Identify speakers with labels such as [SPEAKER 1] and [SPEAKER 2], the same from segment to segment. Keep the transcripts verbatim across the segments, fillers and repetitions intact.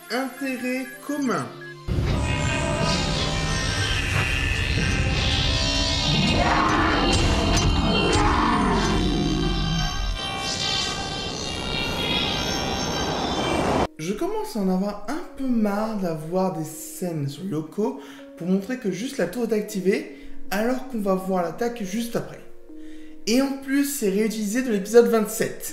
[SPEAKER 1] Intérêt commun. Je commence à en avoir un peu marre d'avoir des scènes sur Yoko pour montrer que juste la tour est activée alors qu'on va voir l'attaque juste après. Et en plus, c'est réutilisé de l'épisode vingt-sept.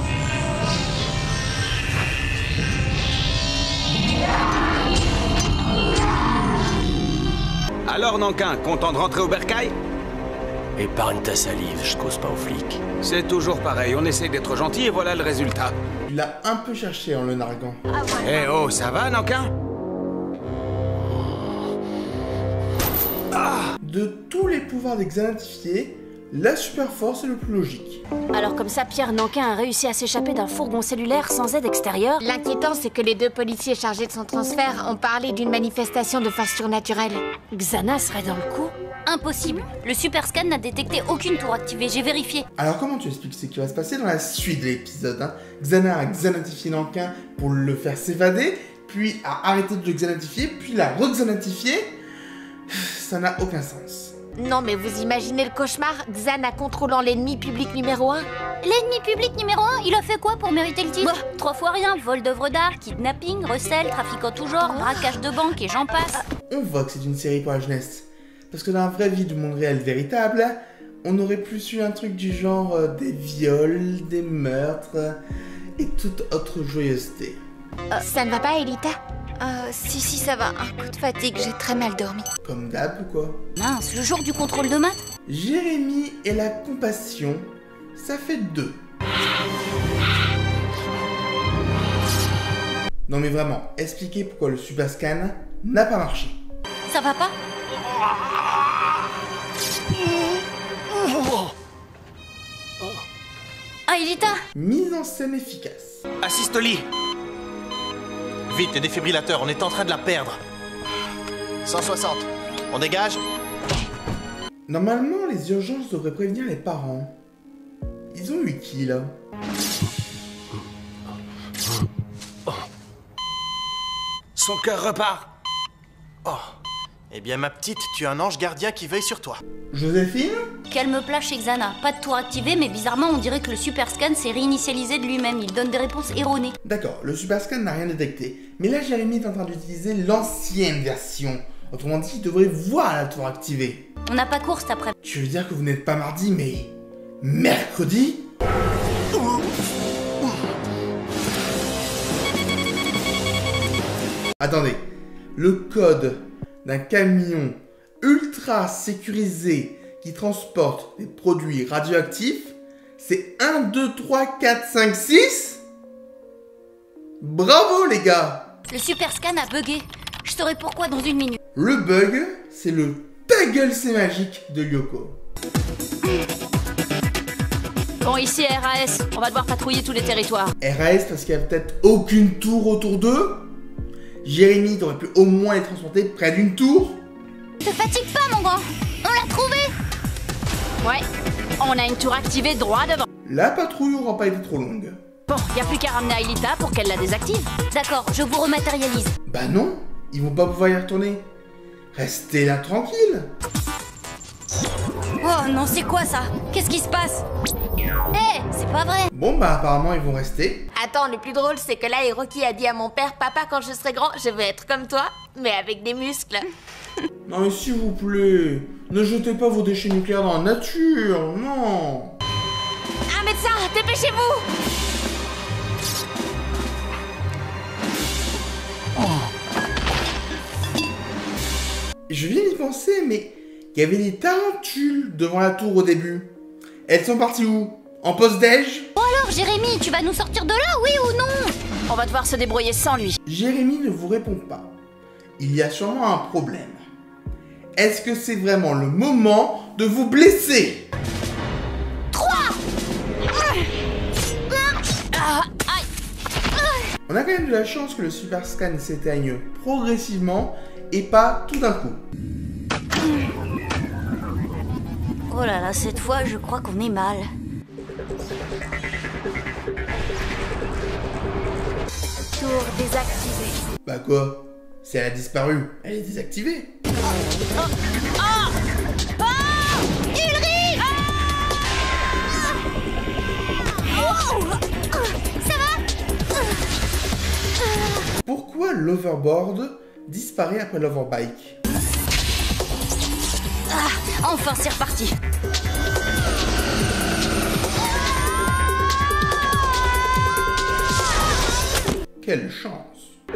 [SPEAKER 2] Alors Nankin, content de rentrer au bercail?
[SPEAKER 3] Épargne ta salive, je cause pas aux flics.
[SPEAKER 2] C'est toujours pareil, on essaie d'être gentil et voilà le résultat.
[SPEAKER 1] Il l'a un peu cherché en le narguant.
[SPEAKER 2] Eh oh, ça va Nankin?
[SPEAKER 1] Ah. De tous les pouvoirs des Xanatifiés, la super force est le plus logique.
[SPEAKER 4] Alors comme ça, Pierre Nankin a réussi à s'échapper d'un fourgon cellulaire sans aide extérieure.
[SPEAKER 5] L'inquiétant, c'est que les deux policiers chargés de son transfert ont parlé d'une manifestation de force surnaturelle.
[SPEAKER 4] Xana serait dans le coup?
[SPEAKER 6] Impossible. Le super scan n'a détecté aucune tour activée, j'ai vérifié.
[SPEAKER 1] Alors comment tu expliques ce qui va se passer dans la suite de l'épisode, hein? Xana a xanatifié Nankin pour le faire s'évader, puis a arrêté de le xanatifier, puis l'a re-xanatifié. Ça n'a aucun sens.
[SPEAKER 5] Non mais vous imaginez le cauchemar, Xana contrôlant l'ennemi public numéro un?
[SPEAKER 6] L'ennemi public numéro un, il a fait quoi pour mériter le titre? Bah, trois fois rien, vol d'œuvres d'art, kidnapping, recel, trafic en tout genre, braquage de banque et j'en passe.
[SPEAKER 1] On voit que c'est une série pour la jeunesse. Parce que dans la vraie vie du monde réel véritable, on aurait plus eu un truc du genre euh, des viols, des meurtres euh, et toute autre joyeuseté.
[SPEAKER 5] Euh, ça ne va pas, Elita? Euh, si, si, ça va. Un coup de fatigue, j'ai très mal dormi.
[SPEAKER 1] Comme d'hab ou quoi?
[SPEAKER 6] Mince, le jour du contrôle de maths?
[SPEAKER 1] Jérémy et la compassion, ça fait deux. Non mais vraiment, expliquez pourquoi le super scan n'a pas marché.
[SPEAKER 6] Ça va pas? Ah, Elita!
[SPEAKER 1] Mise en scène efficace.
[SPEAKER 3] Assiste au lit. Vite, les défibrillateurs, on est en train de la perdre. cent soixante. On dégage?
[SPEAKER 1] Normalement, les urgences devraient prévenir les parents. Ils ont eu qui, là?
[SPEAKER 2] Son cœur repart.
[SPEAKER 3] Oh. Eh bien, ma petite, tu as un ange gardien qui veille sur toi.
[SPEAKER 1] Joséphine?
[SPEAKER 6] Calme plat chez Xana. Pas de tour activé, mais bizarrement, on dirait que le super scan s'est réinitialisé de lui-même. Il donne des réponses erronées.
[SPEAKER 1] D'accord, le super scan n'a rien détecté. Mais là, Jérémy est en train d'utiliser l'ancienne version. Autrement dit, il devrait voir la tour activée.
[SPEAKER 6] On n'a pas cours cet après-midi.
[SPEAKER 1] Tu veux dire que vous n'êtes pas mardi, mais... mercredi? Attendez, le code d'un camion ultra sécurisé qui transporte des produits radioactifs, c'est un, deux, trois, quatre, cinq, six? Bravo les gars!
[SPEAKER 6] Le super scan a bugué. Je saurai pourquoi dans une minute.
[SPEAKER 1] Le bug, c'est le ta gueule c'est magique de Yoko.
[SPEAKER 4] Bon, ici R A S, on va devoir patrouiller tous les territoires.
[SPEAKER 1] R A S parce qu'il n'y a peut-être aucune tour autour d'eux? Jérémy, t'aurais pu au moins les transporter près d'une tour?
[SPEAKER 6] Te fatigue pas mon grand, on l'a trouvé.
[SPEAKER 4] Ouais, on a une tour activée droit devant.
[SPEAKER 1] La patrouille aura pas été trop longue.
[SPEAKER 4] Bon, y a plus qu'à ramener Aelita pour qu'elle la désactive.
[SPEAKER 6] D'accord, je vous rematérialise.
[SPEAKER 1] Bah non, ils vont pas pouvoir y retourner. Restez là tranquille.
[SPEAKER 6] Oh non, c'est quoi ça? Qu'est-ce qui se passe? Eh, c'est pas vrai.
[SPEAKER 1] Bon bah apparemment ils vont rester.
[SPEAKER 5] Attends, le plus drôle, c'est que là, Hiroki a dit à mon père, papa, quand je serai grand, je veux être comme toi, mais avec des muscles.
[SPEAKER 1] Non mais s'il vous plaît, ne jetez pas vos déchets nucléaires dans la nature, non.
[SPEAKER 5] Un médecin, dépêchez-vous!
[SPEAKER 1] Je viens d'y penser, mais il y avait des tarentules devant la tour au début. Elles sont parties où? En post-déj?
[SPEAKER 6] Bon alors, Jérémy, tu vas nous sortir de là, oui ou non?
[SPEAKER 4] On va devoir se débrouiller sans lui.
[SPEAKER 1] Jérémy ne vous répond pas. Il y a sûrement un problème. Est-ce que c'est vraiment le moment de vous blesser?
[SPEAKER 6] Ah, aïe.
[SPEAKER 1] On a quand même de la chance que le super scan s'éteigne progressivement et pas tout d'un coup.
[SPEAKER 6] Oh là là, cette fois, je crois qu'on est mal.
[SPEAKER 5] Tour désactivée.
[SPEAKER 1] Bah quoi? Si elle a disparu, elle est désactivée.
[SPEAKER 6] Oh, oh, oh, Ulrich! Ah oh, ça va?
[SPEAKER 1] Pourquoi l'overboard disparaît après l'overbike?
[SPEAKER 6] Ah, enfin, c'est reparti.
[SPEAKER 1] Quelle chance!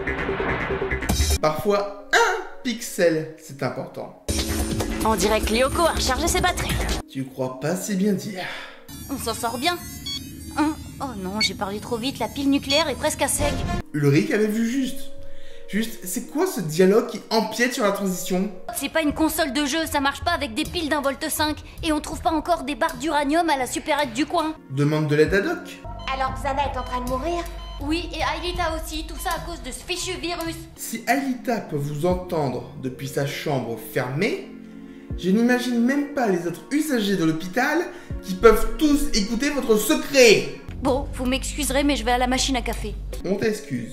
[SPEAKER 1] Parfois, un pixel, c'est important.
[SPEAKER 4] On dirait que Lyoko a rechargé ses batteries.
[SPEAKER 1] Tu crois pas si bien dire.
[SPEAKER 6] On s'en sort bien. Hein? Oh non, j'ai parlé trop vite, la pile nucléaire est presque à sec.
[SPEAKER 1] Ulrich avait vu juste. Juste, c'est quoi ce dialogue qui empiète sur la transition?
[SPEAKER 6] C'est pas une console de jeu, ça marche pas avec des piles d'un volt cinq. Et on trouve pas encore des barres d'uranium à la supérette du coin.
[SPEAKER 1] Demande de l'aide à Doc.
[SPEAKER 5] Alors Xana est en train de mourir?
[SPEAKER 6] Oui, et Aelita aussi, tout ça à cause de ce fichu virus.
[SPEAKER 1] Si Aelita peut vous entendre depuis sa chambre fermée, je n'imagine même pas les autres usagers de l'hôpital qui peuvent tous écouter votre secret.
[SPEAKER 6] Bon, vous m'excuserez, mais je vais à la machine à café.
[SPEAKER 1] On t'excuse.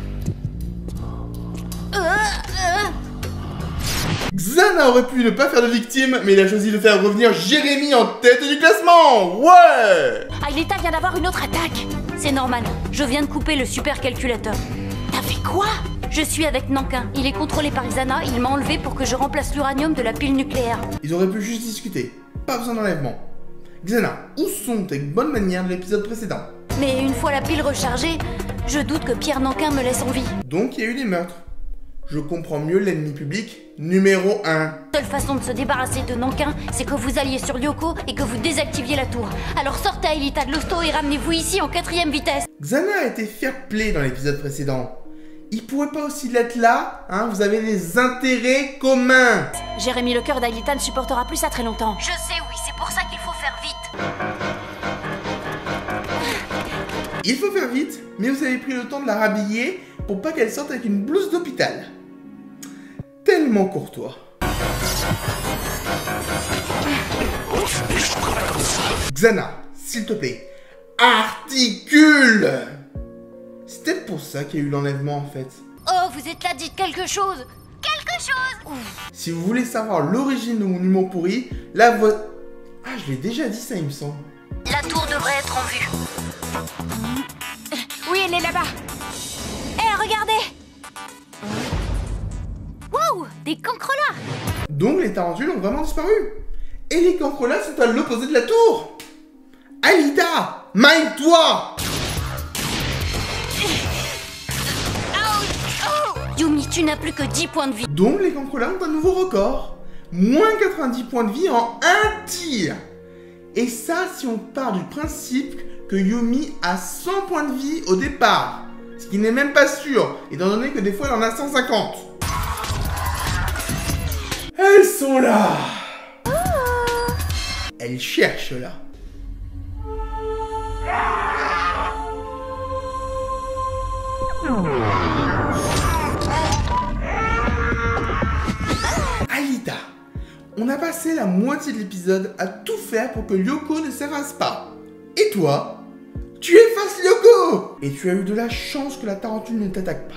[SPEAKER 6] Euh, euh.
[SPEAKER 1] Xana aurait pu ne pas faire de victime, mais il a choisi de faire revenir Jérémy en tête du classement. Ouais!
[SPEAKER 4] Aelita vient d'avoir une autre attaque.
[SPEAKER 6] C'est Norman, je viens de couper le supercalculateur.
[SPEAKER 4] T'as fait quoi?
[SPEAKER 6] Je suis avec Nankin, il est contrôlé par Xana, il m'a enlevé pour que je remplace l'uranium de la pile nucléaire.
[SPEAKER 1] Ils auraient pu juste discuter. Pas besoin d'enlèvement. Xana, où sont tes bonnes manières de l'épisode précédent?
[SPEAKER 6] Mais une fois la pile rechargée, je doute que Pierre Nankin me laisse en vie.
[SPEAKER 1] Donc il y a eu des meurtres. Je comprends mieux l'ennemi public numéro un.
[SPEAKER 6] La seule façon de se débarrasser de Nankin, c'est que vous alliez sur Lyoko et que vous désactiviez la tour. Alors sortez Aelita de l'hosto et ramenez-vous ici en quatrième vitesse.
[SPEAKER 1] Xana a été fair play dans l'épisode précédent. Il pourrait pas aussi l'être là, hein? Vous avez des intérêts communs.
[SPEAKER 4] Jérémy, le cœur d'Aelita ne supportera plus ça très longtemps.
[SPEAKER 6] Je sais, oui, c'est pour ça qu'il faut faire vite.
[SPEAKER 1] Il faut faire vite, mais vous avez pris le temps de la rhabiller pour pas qu'elle sorte avec une blouse d'hôpital. Tellement courtois. Xana, s'il te plaît, articule! C'est peut-être pour ça qu'il y a eu l'enlèvement en fait.
[SPEAKER 6] Oh, vous êtes là, dites quelque chose. Quelque chose. Ouf.
[SPEAKER 1] Si vous voulez savoir l'origine de mon humour pourri, la voix... Ah, je l'ai déjà dit ça, il me semble.
[SPEAKER 6] La tour devrait être en vue.
[SPEAKER 4] Oui, elle est là-bas.
[SPEAKER 6] Hé, hey, regardez. Wow, des cancrelats.
[SPEAKER 1] Donc les tarentules ont vraiment disparu. Et les cancrelats sont à l'opposé de la tour. Aelita, mind-toi.
[SPEAKER 6] Yumi, tu n'as plus que dix points de vie.
[SPEAKER 1] Donc les cancrelats ont un nouveau record. Moins quatre-vingt-dix points de vie en un tir. Et ça, si on part du principe que Yumi a cent points de vie au départ. Ce qui n'est même pas sûr, étant donné que des fois elle en a cent cinquante. Elles sont là. Oh. Elles cherchent là. Aelita, on a passé la moitié de l'épisode à tout faire pour que Lyoko ne s'efface pas. Et toi, tu effaces Lyoko! Et tu as eu de la chance que la tarentule ne t'attaque pas.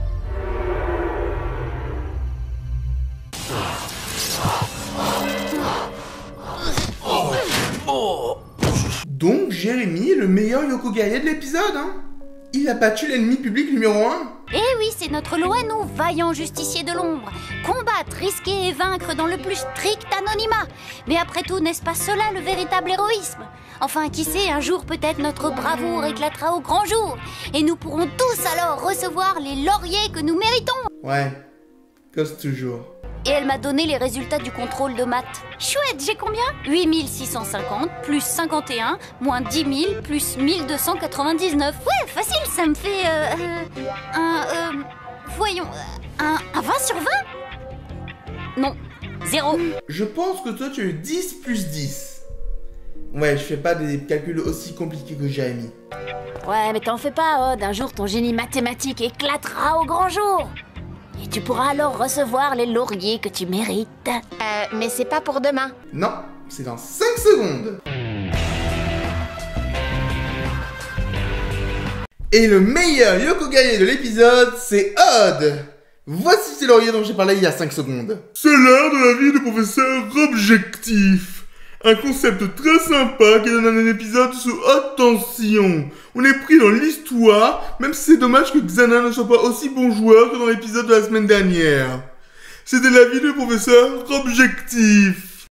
[SPEAKER 1] Donc Jérémy est le meilleur Lyoko guerrier de l'épisode, hein? Il a battu l'ennemi public numéro un.
[SPEAKER 6] Eh oui, c'est notre loi, nous, vaillants justiciers de l'ombre. Combattre, risquer et vaincre dans le plus strict anonymat. Mais après tout, n'est-ce pas cela le véritable héroïsme? Enfin, qui sait, un jour peut-être notre bravoure éclatera au grand jour. Et nous pourrons tous alors recevoir les lauriers que nous méritons.
[SPEAKER 1] Ouais, cause toujours.
[SPEAKER 6] Et elle m'a donné les résultats du contrôle de maths. Chouette, j'ai combien? huit mille six cent cinquante plus cinquante et un moins dix mille plus mille deux cent quatre-vingt-dix-neuf. Ouais, facile, ça me fait... Euh, euh, un... Euh, voyons... Un, un vingt sur vingt? Non, zéro.
[SPEAKER 1] Je pense que toi tu as eu dix plus dix. Ouais, je fais pas des calculs aussi compliqués que Jérémy.
[SPEAKER 4] Ouais, mais t'en fais pas, Odd. Un jour, ton génie mathématique éclatera au grand jour. Et tu pourras alors recevoir les lauriers que tu mérites.
[SPEAKER 5] Euh, mais c'est pas pour demain.
[SPEAKER 1] Non, c'est dans cinq secondes. Et le meilleur Yoko guerrier de l'épisode, c'est Odd. Voici c'est laurier dont j'ai parlé il y a cinq secondes.
[SPEAKER 7] C'est l'heure de la vie du professeur Objectif. Un concept très sympa qui donne un épisode sous haute tension. On est pris dans l'histoire, même si c'est dommage que Xana ne soit pas aussi bon joueur que dans l'épisode de la semaine dernière. C'était la vie du professeur Objectif.